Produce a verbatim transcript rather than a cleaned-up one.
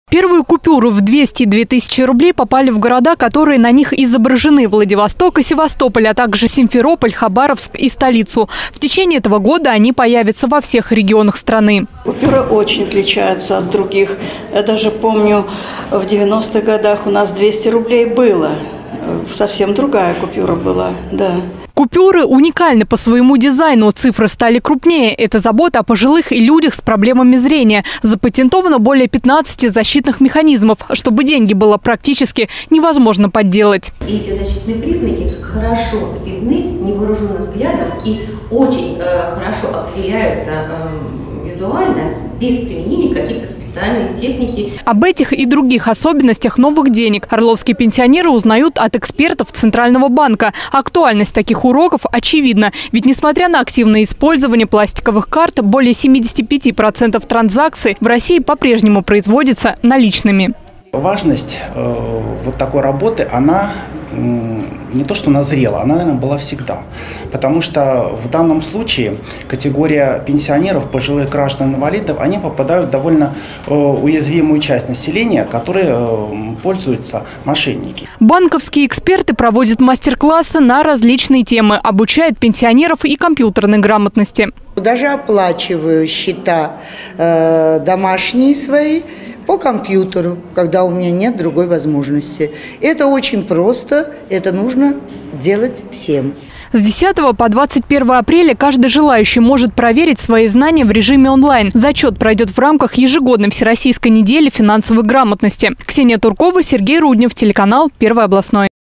Первые купюры в двести и две тысячи рублей попали в города, которые на них изображены: Владивосток и Севастополь, а также Симферополь, Хабаровск и столицу. В течение этого года они появятся во всех регионах страны. Купюра очень отличается от других. Я даже помню, в девяностых годах у нас двести рублей было. Совсем другая купюра была, да. Купюры уникальны по своему дизайну. Цифры стали крупнее. Это забота о пожилых и людях с проблемами зрения. Запатентовано более пятнадцати защитных механизмов, чтобы деньги было практически невозможно подделать. Эти защитные признаки хорошо видны невооруженным взглядом и очень э, хорошо определяются э, визуально, без применения каких-то специальной техники. Об этих и других особенностях новых денег орловские пенсионеры узнают от экспертов Центрального банка. Актуальность таких уроков очевидна. Ведь несмотря на активное использование пластиковых карт, более семидесяти пяти процентов транзакций в России по-прежнему производятся наличными. Важность э, вот такой работы, она э, не то что назрела, она, наверное, была всегда. Потому что в данном случае категория пенсионеров, пожилых граждан, инвалидов, они попадают в довольно э, уязвимую часть населения, которые э, пользуются мошенники. Банковские эксперты проводят мастер-классы на различные темы, обучают пенсионеров и компьютерной грамотности. Даже оплачиваю счета э, домашние свои по компьютеру, когда у меня нет другой возможности. Это очень просто, это нужно делать всем. С десятого по двадцать первое апреля каждый желающий может проверить свои знания в режиме онлайн. Зачет пройдет в рамках ежегодной Всероссийской недели финансовой грамотности. Ксения Туркова, Сергей Руднев, телеканал Первый областной.